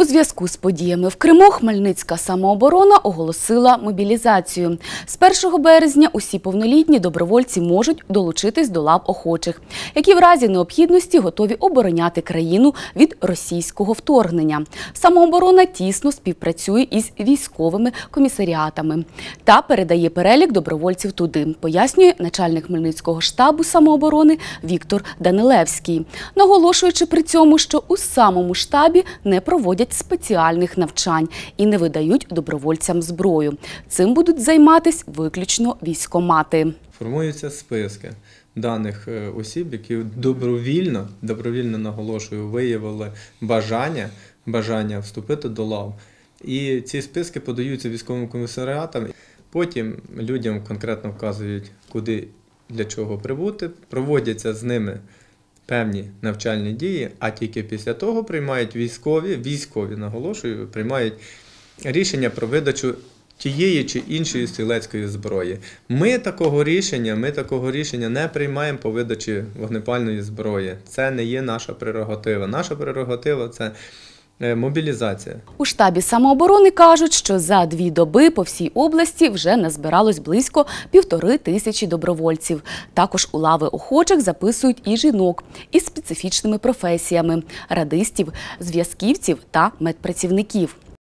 зв'язку з подіями в Криму Хмельницька самооборона оголосила мобілізацію. З 1 березня усі повнолітні добровольці можуть долучитись до лав охочих, які в разі необхідності готові обороняти країну від російського вторгнення. Самооборона тісно співпрацює із військовими комісаріатами та передає перелік добровольців туди, пояснює начальник Хмельницького штабу самооборони Віктор Данилевський, наголошуючи при цьому, що у самому штабі не проводять спеціальних навчань і не видають добровольцям зброю. Цим будуть займатися виключно військкомати. Формуються списки даних осіб, які добровільно, наголошую, виявили бажання вступити до лав. І ці списки подаються військовим комісаріатам. Потім людям конкретно вказують, куди, для чого прибути, проводяться з ними певні навчальні дії, а тільки після того приймають військові, наголошую, приймають рішення про видачу тієї чи іншої стрілецької зброї. Ми такого рішення не приймаємо по видачі вогнепальної зброї. Це не є наша прерогатива. Наша прерогатива – це мобілізація. У штабі самооборони кажуть, що за 2 доби по всій області вже назбиралось близько 1500 добровольців. Також у лави охочих записують і жінок із специфічними професіями – радистів, зв'язківців та медпрацівників.